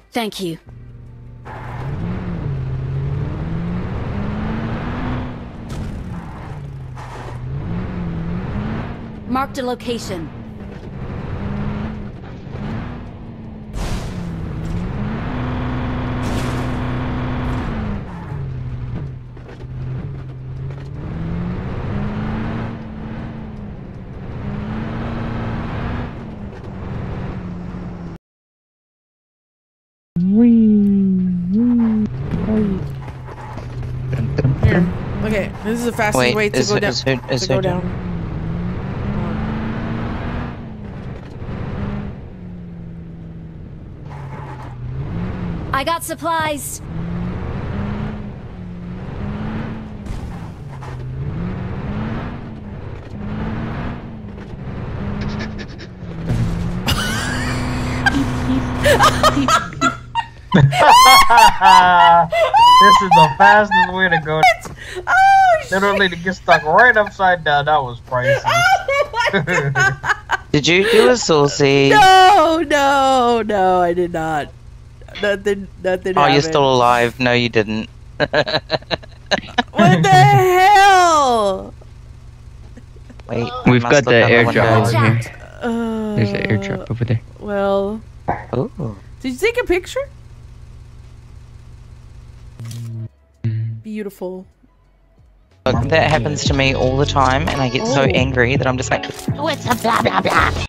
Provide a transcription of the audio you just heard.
Thank you. Marked a location. Here. Okay, this is the fastest way to go down. To go down. I got supplies. This is the fastest way to go. Oh, literally to get stuck right upside down. That was priceless. Oh my God. Did you do a saucy? No, I did not. Nothing Oh, happened. you're still alive. No, you didn't. What the hell? Wait, We've got the airdrop over Watch here. out. There's an airdrop over there. Well, Ooh. did you take a picture? Beautiful. Look, that happens to me all the time, and I get so Oh. angry that I'm just like, What's a blah blah blah?